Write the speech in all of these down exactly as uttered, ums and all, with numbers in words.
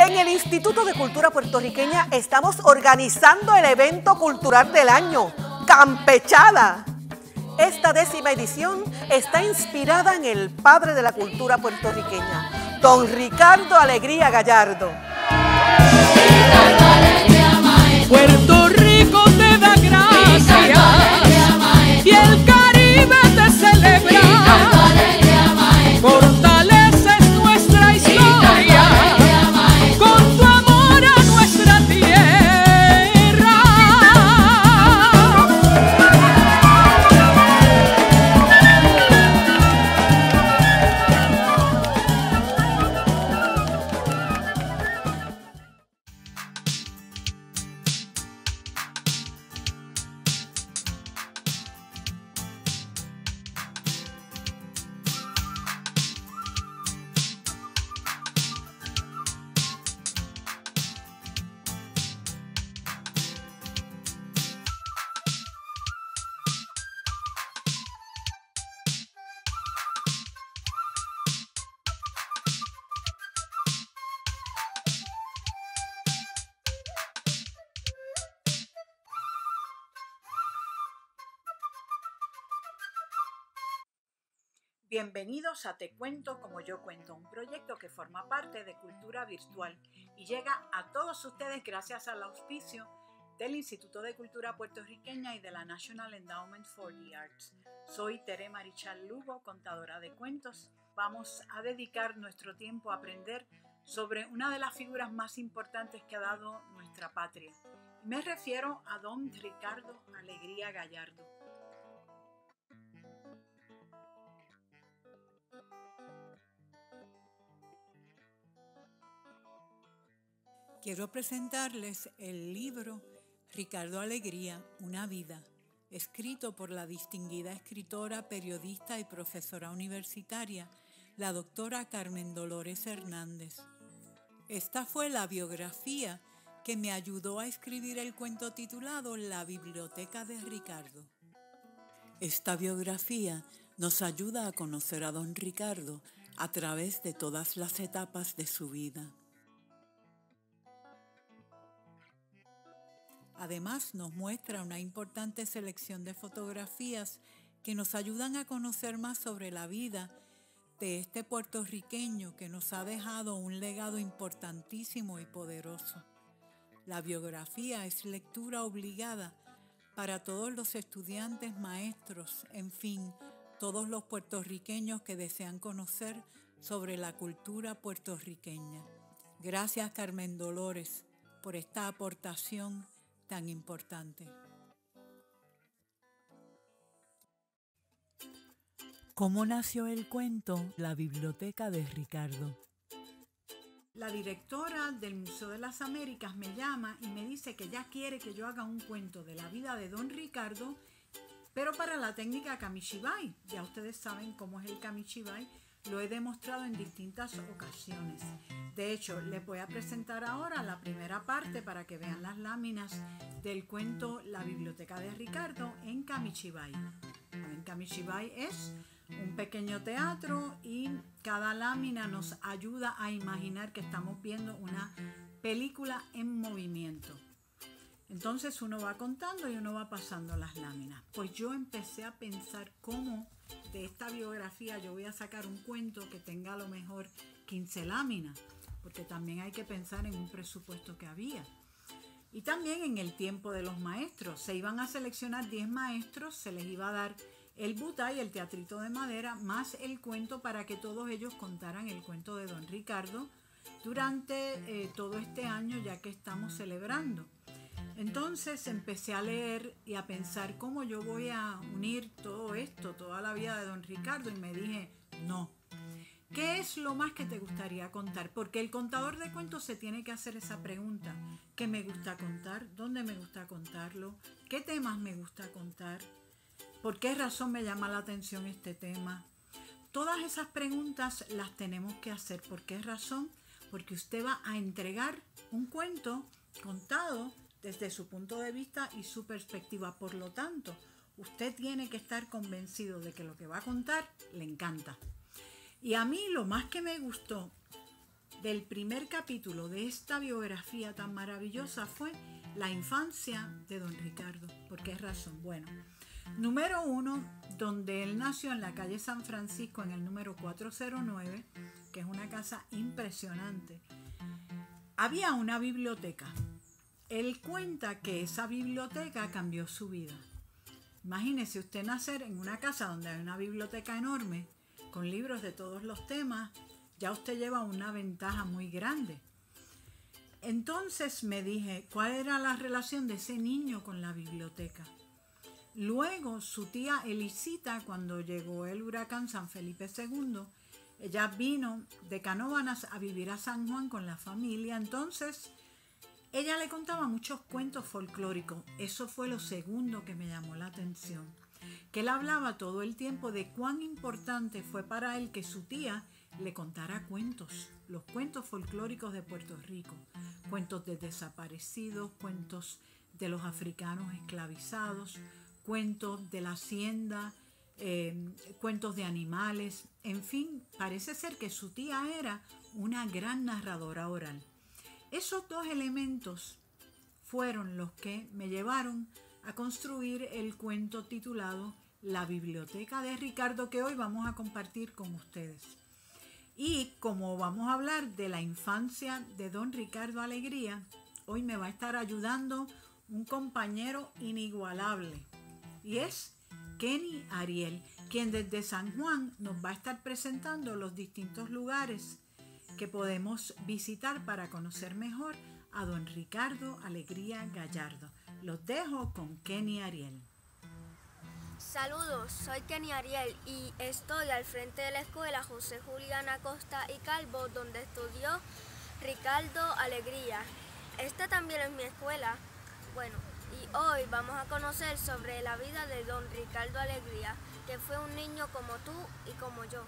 En el Instituto de Cultura Puertorriqueña estamos organizando el evento cultural del año, Campechada. Esta décima edición está inspirada en el padre de la cultura puertorriqueña, don Ricardo Alegría Gallardo. Puerto Rico te da gracias y el Caribe te celebra. Fortaleces nuestra historia con tu amor a nuestra tierra. Bienvenidos a Te Cuento Como Yo Cuento, un proyecto que forma parte de Cultura Virtual y llega a todos ustedes gracias al auspicio del Instituto de Cultura Puertorriqueña y de la National Endowment for the Arts. Soy Tere Marichal Lugo, contadora de cuentos. Vamos a dedicar nuestro tiempo a aprender sobre una de las figuras más importantes que ha dado nuestra patria. Me refiero a don Ricardo Alegría Gallardo. Quiero presentarles el libro Ricardo Alegría, una vida, escrito por la distinguida escritora, periodista y profesora universitaria, la doctora Carmen Dolores Hernández. Esta fue la biografía que me ayudó a escribir el cuento titulado La Biblioteca de Ricardo. Esta biografía nos ayuda a conocer a don Ricardo a través de todas las etapas de su vida. Además, nos muestra una importante selección de fotografías que nos ayudan a conocer más sobre la vida de este puertorriqueño que nos ha dejado un legado importantísimo y poderoso. La biografía es lectura obligada para todos los estudiantes, maestros, en fin, todos los puertorriqueños que desean conocer sobre la cultura puertorriqueña. Gracias, Carmen Dolores, por esta aportación tan importante. ¿Cómo nació el cuento La Biblioteca de Ricardo? La directora del Museo de las Américas me llama y me dice que ella quiere que yo haga un cuento de la vida de don Ricardo, pero para la técnica Kamishibai. Ya ustedes saben cómo es el Kamishibai, lo he demostrado en distintas ocasiones. De hecho, les voy a presentar ahora la primera parte para que vean las láminas del cuento La Biblioteca de Ricardo en Kamishibai. En Kamishibai es un pequeño teatro y cada lámina nos ayuda a imaginar que estamos viendo una película en movimiento. Entonces uno va contando y uno va pasando las láminas. Pues yo empecé a pensar cómo de esta biografía yo voy a sacar un cuento que tenga a lo mejor quince láminas, porque también hay que pensar en un presupuesto que había. Y también en el tiempo de los maestros. Se iban a seleccionar diez maestros, se les iba a dar el butá y el teatrito de madera, más el cuento para que todos ellos contaran el cuento de don Ricardo durante eh, todo este año ya que estamos celebrando. Entonces empecé a leer y a pensar cómo yo voy a unir todo esto, toda la vida de don Ricardo, y me dije, no. ¿Qué es lo más que te gustaría contar? Porque el contador de cuentos se tiene que hacer esa pregunta. ¿Qué me gusta contar? ¿Dónde me gusta contarlo? ¿Qué temas me gusta contar? ¿Por qué razón me llama la atención este tema? Todas esas preguntas las tenemos que hacer. ¿Por qué razón? Porque usted va a entregar un cuento contado desde su punto de vista y su perspectiva. Por lo tanto, usted tiene que estar convencido de que lo que va a contar le encanta. Y a mí lo más que me gustó del primer capítulo de esta biografía tan maravillosa fue la infancia de don Ricardo. ¿Por qué razón? Bueno, número uno, donde él nació en la calle San Francisco en el número cuatrocientos nueve, que es una casa impresionante, había una biblioteca. Él cuenta que esa biblioteca cambió su vida. Imagínese usted nacer en una casa donde hay una biblioteca enorme, con libros de todos los temas, ya usted lleva una ventaja muy grande. Entonces me dije, ¿cuál era la relación de ese niño con la biblioteca? Luego su tía Elisita, cuando llegó el huracán San Felipe segundo, ella vino de Canóvanas a vivir a San Juan con la familia. Entonces ella le contaba muchos cuentos folclóricos. Eso fue lo segundo que me llamó la atención, que él hablaba todo el tiempo de cuán importante fue para él que su tía le contara cuentos, los cuentos folclóricos de Puerto Rico, cuentos de desaparecidos, cuentos de los africanos esclavizados, cuentos de la hacienda, eh, cuentos de animales, en fin, parece ser que su tía era una gran narradora oral. Esos dos elementos fueron los que me llevaron a construir el cuento titulado La Biblioteca de Ricardo, que hoy vamos a compartir con ustedes. Y como vamos a hablar de la infancia de don Ricardo Alegría, hoy me va a estar ayudando un compañero inigualable, y es Kenny Ariel, quien desde San Juan nos va a estar presentando los distintos lugares que podemos visitar para conocer mejor a don Ricardo Alegría Gallardo. Los dejo con Kenny Ariel. Saludos, soy Kenny Ariel y estoy al frente de la escuela José Julián Acosta y Calvo, donde estudió Ricardo Alegría. Esta también es mi escuela. Bueno, y hoy vamos a conocer sobre la vida de don Ricardo Alegría, que fue un niño como tú y como yo.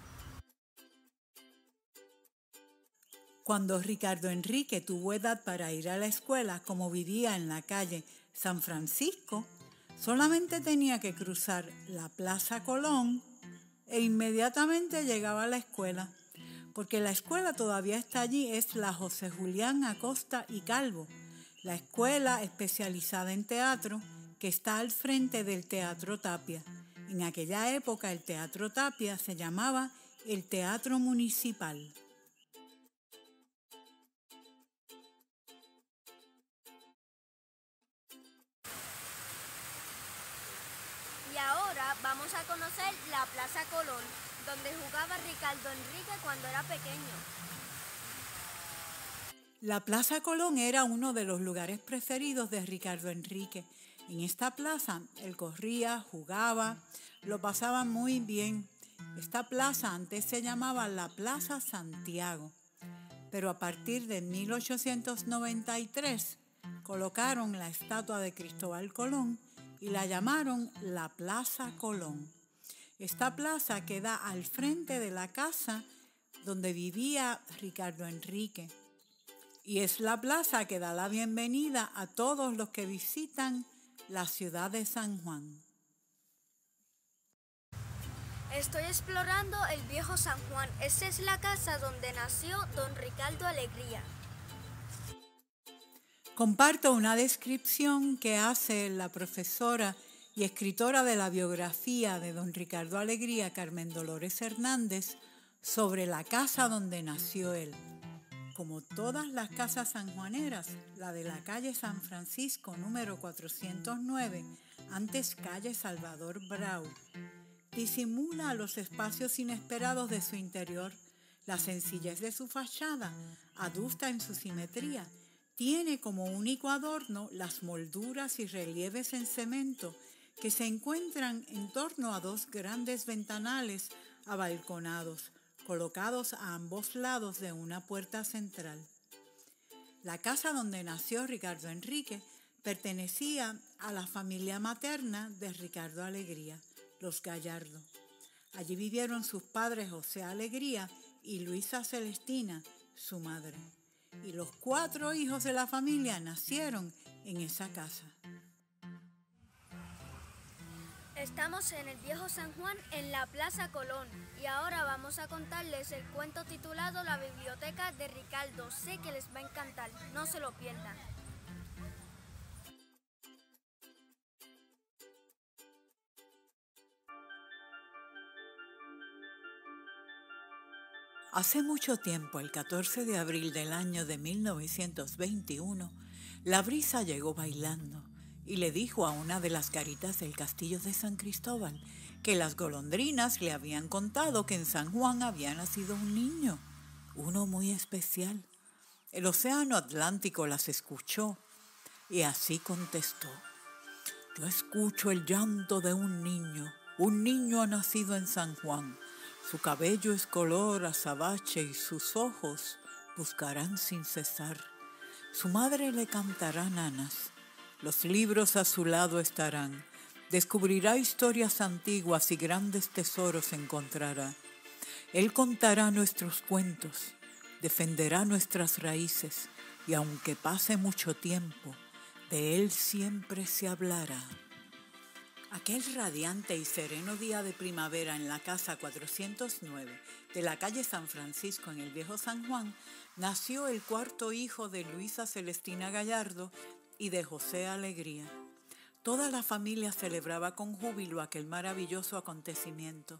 Cuando Ricardo Enrique tuvo edad para ir a la escuela, como vivía en la calle San Francisco, solamente tenía que cruzar la Plaza Colón e inmediatamente llegaba a la escuela, porque la escuela todavía está allí, es la José Julián Acosta y Calvo, la escuela especializada en teatro que está al frente del Teatro Tapia. En aquella época el Teatro Tapia se llamaba el Teatro Municipal. Y ahora vamos a conocer la Plaza Colón, donde jugaba Ricardo Enrique cuando era pequeño. La Plaza Colón era uno de los lugares preferidos de Ricardo Enrique. En esta plaza él corría, jugaba, lo pasaba muy bien. Esta plaza antes se llamaba la Plaza Santiago, pero a partir de mil ochocientos noventa y tres colocaron la estatua de Cristóbal Colón y la llamaron la Plaza Colón. Esta plaza queda al frente de la casa donde vivía Ricardo Enrique y es la plaza que da la bienvenida a todos los que visitan la ciudad de San Juan. Estoy explorando el viejo San Juan. Esta es la casa donde nació don Ricardo Alegría. Comparto una descripción que hace la profesora y escritora de la biografía de don Ricardo Alegría, Carmen Dolores Hernández, sobre la casa donde nació él. Como todas las casas sanjuaneras, la de la calle San Francisco número cuatrocientos nueve, antes calle Salvador Brau, disimula los espacios inesperados de su interior. La sencillez de su fachada, adusta en su simetría, tiene como único adorno las molduras y relieves en cemento que se encuentran en torno a dos grandes ventanales abalconados, colocados a ambos lados de una puerta central. La casa donde nació Ricardo Enrique pertenecía a la familia materna de Ricardo Alegría, los Gallardo. Allí vivieron sus padres José Alegría y Luisa Celestina, su madre. Y los cuatro hijos de la familia nacieron en esa casa. Estamos en el Viejo San Juan, en la Plaza Colón, y ahora vamos a contarles el cuento titulado La Biblioteca de Ricardo. Sé que les va a encantar, no se lo pierdan. Hace mucho tiempo, el catorce de abril del año de mil novecientos veintiuno, la brisa llegó bailando y le dijo a una de las garitas del castillo de San Cristóbal que las golondrinas le habían contado que en San Juan había nacido un niño, uno muy especial. El océano Atlántico las escuchó y así contestó: yo escucho el llanto de un niño, un niño ha nacido en San Juan. Su cabello es color azabache y sus ojos buscarán sin cesar. Su madre le cantará nanas, los libros a su lado estarán. Descubrirá historias antiguas y grandes tesoros encontrará. Él contará nuestros cuentos, defenderá nuestras raíces y aunque pase mucho tiempo, de él siempre se hablará. Aquel radiante y sereno día de primavera en la casa cuatrocientos nueve de la calle San Francisco en el Viejo San Juan, nació el cuarto hijo de Luisa Celestina Gallardo y de José Alegría. Toda la familia celebraba con júbilo aquel maravilloso acontecimiento.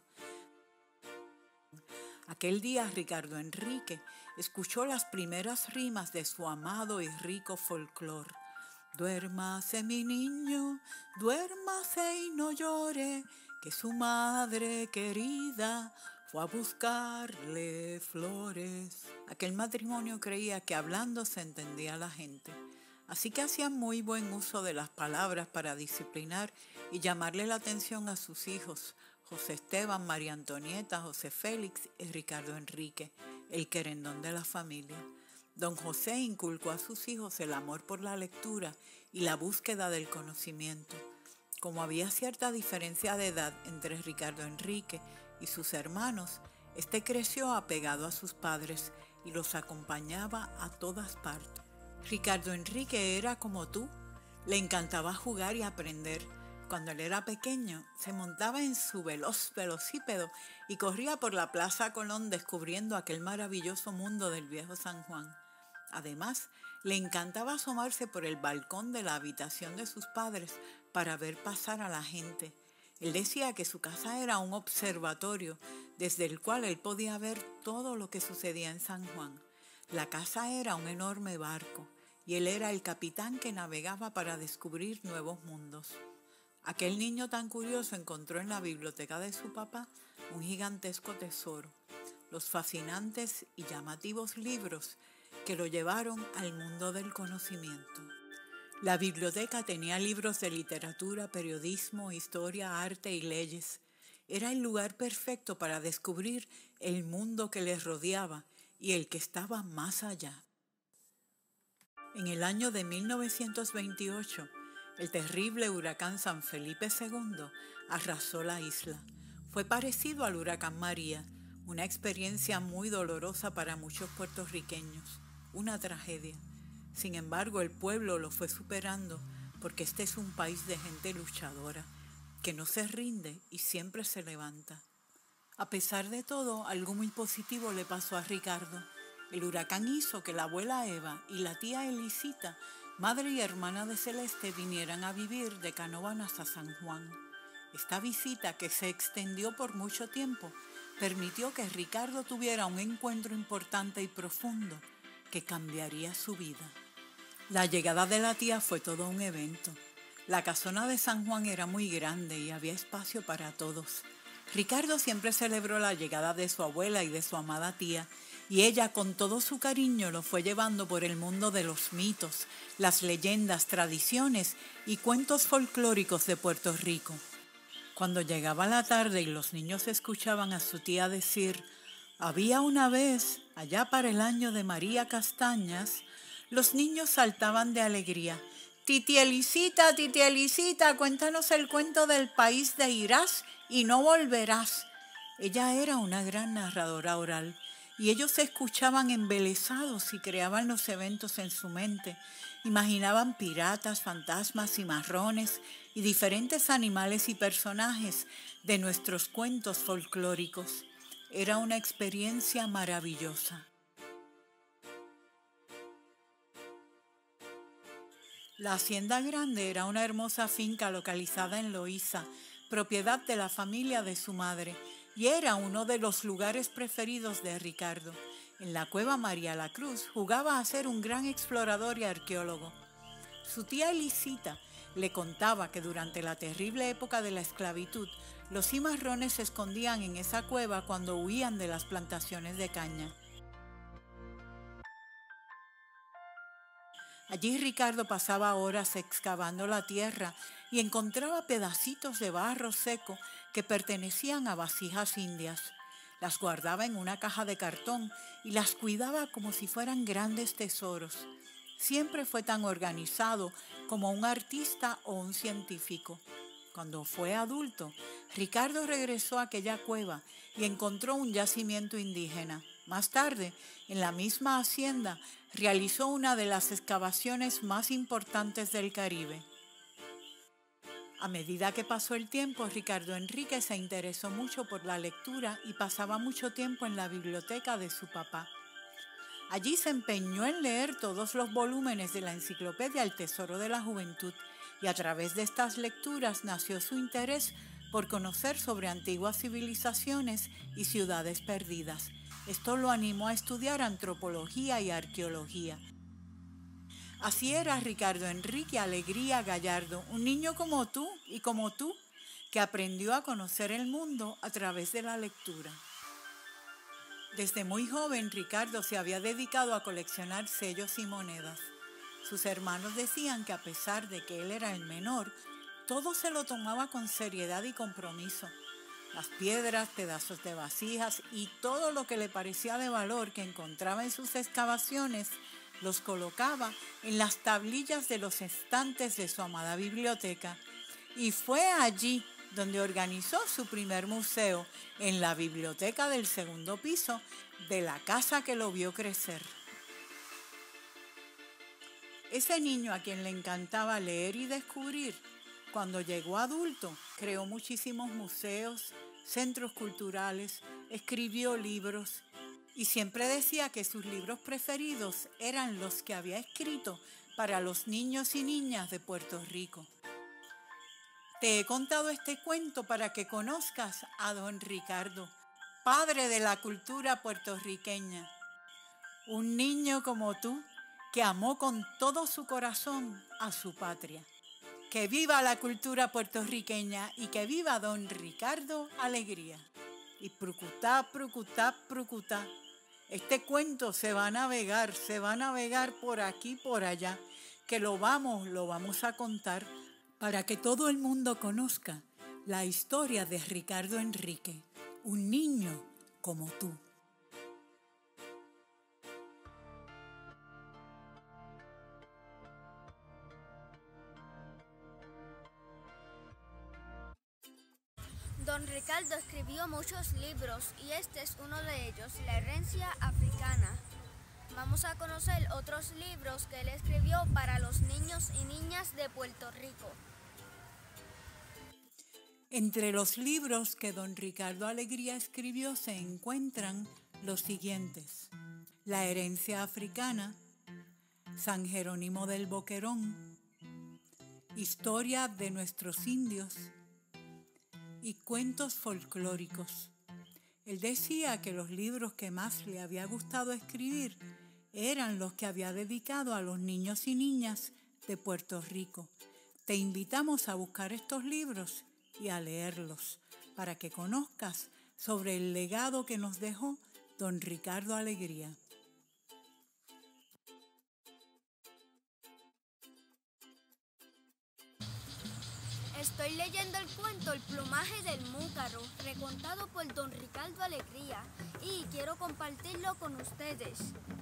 Aquel día Ricardo Enrique escuchó las primeras rimas de su amado y rico folclor. Duérmase mi niño, duérmase y no llore, que su madre querida fue a buscarle flores. Aquel matrimonio creía que hablando se entendía la gente, así que hacían muy buen uso de las palabras para disciplinar y llamarle la atención a sus hijos, José Esteban, María Antonieta, José Félix y Ricardo Enrique, el querendón de la familia. Don José inculcó a sus hijos el amor por la lectura y la búsqueda del conocimiento. Como había cierta diferencia de edad entre Ricardo Enrique y sus hermanos, este creció apegado a sus padres y los acompañaba a todas partes. Ricardo Enrique era como tú, le encantaba jugar y aprender. Cuando él era pequeño, se montaba en su veloz velocípedo y corría por la Plaza Colón descubriendo aquel maravilloso mundo del Viejo San Juan. Además, le encantaba asomarse por el balcón de la habitación de sus padres para ver pasar a la gente. Él decía que su casa era un observatorio desde el cual él podía ver todo lo que sucedía en San Juan. La casa era un enorme barco y él era el capitán que navegaba para descubrir nuevos mundos. Aquel niño tan curioso encontró en la biblioteca de su papá un gigantesco tesoro, los fascinantes y llamativos libros que lo llevaron al mundo del conocimiento. La biblioteca tenía libros de literatura, periodismo, historia, arte y leyes. Era el lugar perfecto para descubrir el mundo que les rodeaba y el que estaba más allá. En el año de mil novecientos veintiocho, el terrible huracán San Felipe segundo arrasó la isla. Fue parecido al huracán María, una experiencia muy dolorosa para muchos puertorriqueños, una tragedia. Sin embargo, el pueblo lo fue superando porque este es un país de gente luchadora, que no se rinde y siempre se levanta. A pesar de todo, algo muy positivo le pasó a Ricardo. El huracán hizo que la abuela Eva y la tía Elisita, madre y hermana de Celeste, vinieran a vivir de Canóvanas a San Juan. Esta visita, que se extendió por mucho tiempo, permitió que Ricardo tuviera un encuentro importante y profundo que cambiaría su vida. La llegada de la tía fue todo un evento. La casona de San Juan era muy grande y había espacio para todos. Ricardo siempre celebró la llegada de su abuela y de su amada tía, y ella con todo su cariño lo fue llevando por el mundo de los mitos, las leyendas, tradiciones y cuentos folclóricos de Puerto Rico. Cuando llegaba la tarde y los niños escuchaban a su tía decir: había una vez, allá para el año de María Castañas, los niños saltaban de alegría. Titi Elisita, Titi Elisita, cuéntanos el cuento del país de irás y no volverás. Ella era una gran narradora oral y ellos se escuchaban embelesados y creaban los eventos en su mente. Imaginaban piratas, fantasmas y marrones y diferentes animales y personajes de nuestros cuentos folclóricos. Era una experiencia maravillosa. La Hacienda Grande era una hermosa finca localizada en Loíza, propiedad de la familia de su madre, y era uno de los lugares preferidos de Ricardo. En la cueva María la Cruz jugaba a ser un gran explorador y arqueólogo. Su tía Elisita le contaba que durante la terrible época de la esclavitud, los cimarrones se escondían en esa cueva cuando huían de las plantaciones de caña. Allí Ricardo pasaba horas excavando la tierra y encontraba pedacitos de barro seco que pertenecían a vasijas indias. Las guardaba en una caja de cartón y las cuidaba como si fueran grandes tesoros. Siempre fue tan organizado como un artista o un científico. Cuando fue adulto, Ricardo regresó a aquella cueva y encontró un yacimiento indígena. Más tarde, en la misma hacienda, realizó una de las excavaciones más importantes del Caribe. A medida que pasó el tiempo, Ricardo Enrique se interesó mucho por la lectura y pasaba mucho tiempo en la biblioteca de su papá. Allí se empeñó en leer todos los volúmenes de la enciclopedia El Tesoro de la Juventud y a través de estas lecturas nació su interés por conocer sobre antiguas civilizaciones y ciudades perdidas. Esto lo animó a estudiar antropología y arqueología. Así era Ricardo Enrique Alegría Gallardo, un niño como tú y como tú, que aprendió a conocer el mundo a través de la lectura. Desde muy joven, Ricardo se había dedicado a coleccionar sellos y monedas. Sus hermanos decían que a pesar de que él era el menor, todo se lo tomaba con seriedad y compromiso. Las piedras, pedazos de vasijas y todo lo que le parecía de valor que encontraba en sus excavaciones, los colocaba en las tablillas de los estantes de su amada biblioteca. Y fue allí donde organizó su primer museo, en la biblioteca del segundo piso de la casa que lo vio crecer. Ese niño a quien le encantaba leer y descubrir, cuando llegó adulto, creó muchísimos museos, centros culturales, escribió libros y siempre decía que sus libros preferidos eran los que había escrito para los niños y niñas de Puerto Rico. Te he contado este cuento para que conozcas a don Ricardo, padre de la cultura puertorriqueña. Un niño como tú que amó con todo su corazón a su patria. Que viva la cultura puertorriqueña y que viva don Ricardo Alegría. Y prucutá, prucutá, prucutá. Este cuento se va a navegar, se va a navegar por aquí, por allá, que lo vamos, lo vamos a contar para que todo el mundo conozca la historia de Ricardo Enrique, un niño como tú. Don Ricardo escribió muchos libros y este es uno de ellos, La herencia africana. Vamos a conocer otros libros que él escribió para los niños y niñas de Puerto Rico. Entre los libros que don Ricardo Alegría escribió se encuentran los siguientes: La herencia africana, San Jerónimo del Boquerón, Historia de nuestros indios y cuentos folclóricos. Él decía que los libros que más le había gustado escribir eran los que había dedicado a los niños y niñas de Puerto Rico. Te invitamos a buscar estos libros y a leerlos para que conozcas sobre el legado que nos dejó don Ricardo Alegría. Estoy leyendo el cuento El plumaje del múcaro, recontado por don Ricardo Alegría, y quiero compartirlo con ustedes.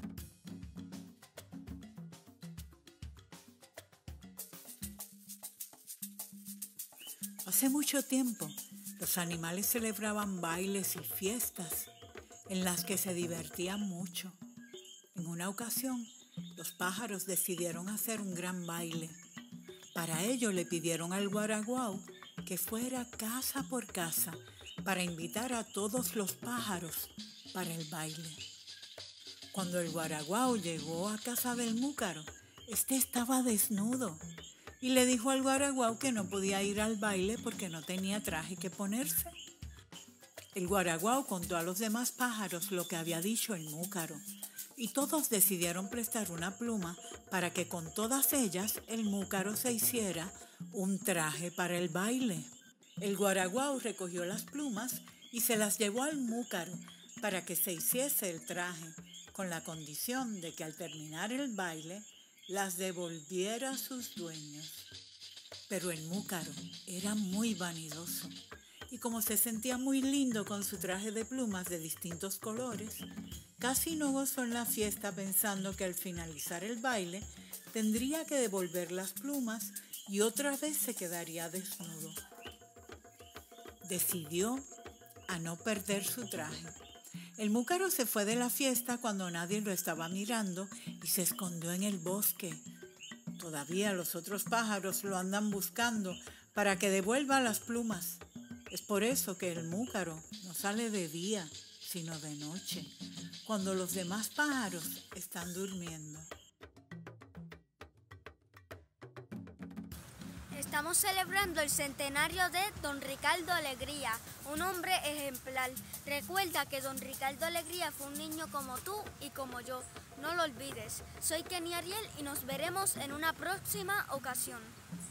Hace mucho tiempo, los animales celebraban bailes y fiestas en las que se divertían mucho. En una ocasión, los pájaros decidieron hacer un gran baile. Para ello le pidieron al guaraguao que fuera casa por casa para invitar a todos los pájaros para el baile. Cuando el guaraguao llegó a casa del múcaro, este estaba desnudo y le dijo al guaraguao que no podía ir al baile porque no tenía traje que ponerse. El guaraguao contó a los demás pájaros lo que había dicho el múcaro y todos decidieron prestar una pluma para que con todas ellas el múcaro se hiciera un traje para el baile. El guaraguao recogió las plumas y se las llevó al múcaro para que se hiciese el traje, con la condición de que al terminar el baile las devolviera a sus dueños. Pero el múcaro era muy vanidoso y como se sentía muy lindo con su traje de plumas de distintos colores, casi no gozó en la fiesta pensando que al finalizar el baile tendría que devolver las plumas y otra vez se quedaría desnudo. Decidió a no perder su traje. El múcaro se fue de la fiesta cuando nadie lo estaba mirando y se escondió en el bosque. Todavía los otros pájaros lo andan buscando para que devuelva las plumas. Es por eso que el múcaro no sale de día, sino de noche, cuando los demás pájaros están durmiendo. Estamos celebrando el centenario de Don Ricardo Alegría, un hombre ejemplar. Recuerda que Don Ricardo Alegría fue un niño como tú y como yo. No lo olvides. Soy Kenny Ariel y nos veremos en una próxima ocasión.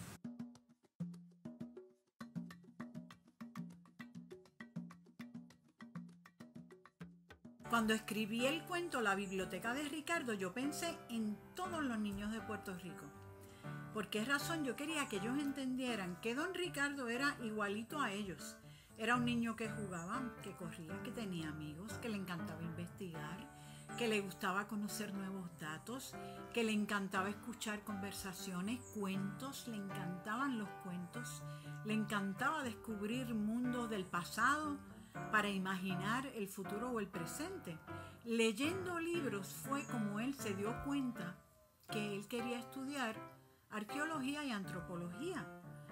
Cuando escribí el cuento La Biblioteca de Ricardo, yo pensé en todos los niños de Puerto Rico. ¿Por qué razón? Yo quería que ellos entendieran que Don Ricardo era igualito a ellos. Era un niño que jugaba, que corría, que tenía amigos, que le encantaba investigar, que le gustaba conocer nuevos datos, que le encantaba escuchar conversaciones, cuentos, le encantaban los cuentos, le encantaba descubrir mundos del pasado para imaginar el futuro o el presente. Leyendo libros fue como él se dio cuenta que él quería estudiar arqueología y antropología.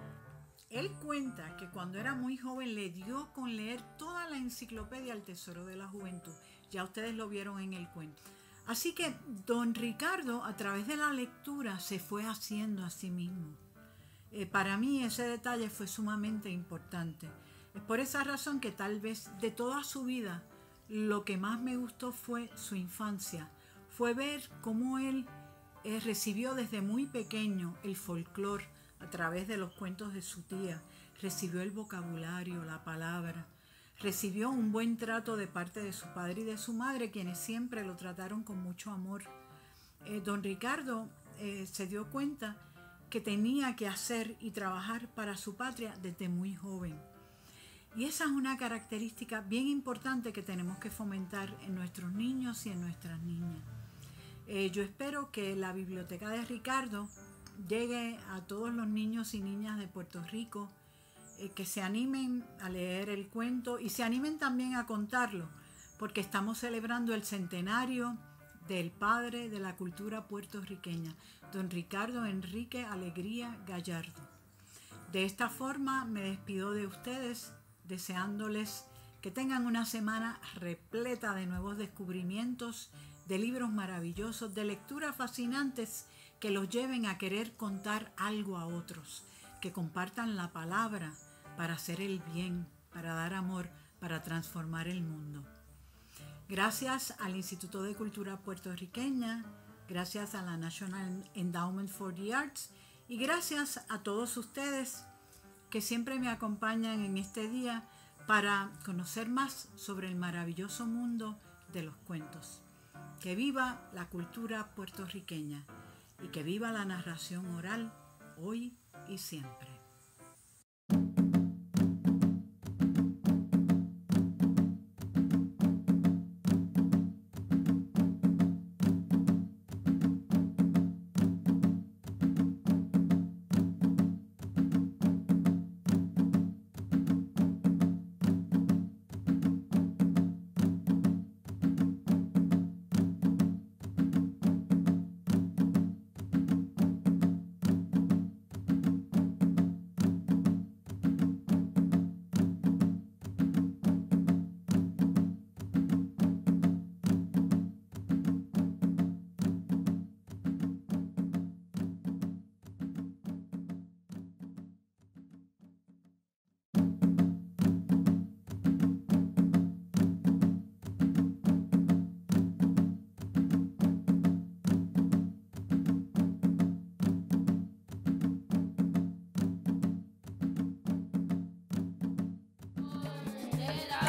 Él cuenta que cuando era muy joven le dio con leer toda la enciclopedia El Tesoro de la Juventud. Ya ustedes lo vieron en el cuento. Así que don Ricardo, a través de la lectura, se fue haciendo a sí mismo. Eh, para mí ese detalle fue sumamente importante. Es por esa razón que tal vez de toda su vida lo que más me gustó fue su infancia. Fue ver cómo él eh, recibió desde muy pequeño el folclore a través de los cuentos de su tía. Recibió el vocabulario, la palabra. Recibió un buen trato de parte de su padre y de su madre, quienes siempre lo trataron con mucho amor. Eh, don Ricardo eh, se dio cuenta que tenía que hacer y trabajar para su patria desde muy joven. Y esa es una característica bien importante que tenemos que fomentar en nuestros niños y en nuestras niñas. Eh, yo espero que la Biblioteca de Ricardo llegue a todos los niños y niñas de Puerto Rico, eh, que se animen a leer el cuento y se animen también a contarlo, porque estamos celebrando el centenario del padre de la cultura puertorriqueña, don Ricardo Enrique Alegría Gallardo. De esta forma me despido de ustedes, deseándoles que tengan una semana repleta de nuevos descubrimientos, de libros maravillosos, de lecturas fascinantes que los lleven a querer contar algo a otros, que compartan la palabra para hacer el bien, para dar amor, para transformar el mundo. Gracias al Instituto de Cultura Puertorriqueña, gracias a la National Endowment for the Arts y gracias a todos ustedes que siempre me acompañan en este día para conocer más sobre el maravilloso mundo de los cuentos. Que viva la cultura puertorriqueña y que viva la narración oral hoy y siempre.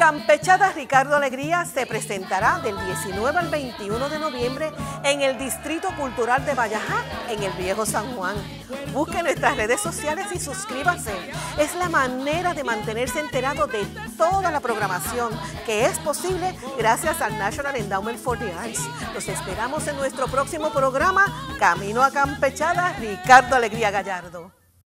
Campechada Ricardo Alegría se presentará del diecinueve al veintiuno de noviembre en el Distrito Cultural de Vallajá, en el Viejo San Juan. Busque nuestras redes sociales y suscríbase. Es la manera de mantenerse enterado de toda la programación que es posible gracias al National Endowment for the Arts. Los esperamos en nuestro próximo programa, Camino a Campechada Ricardo Alegría Gallardo.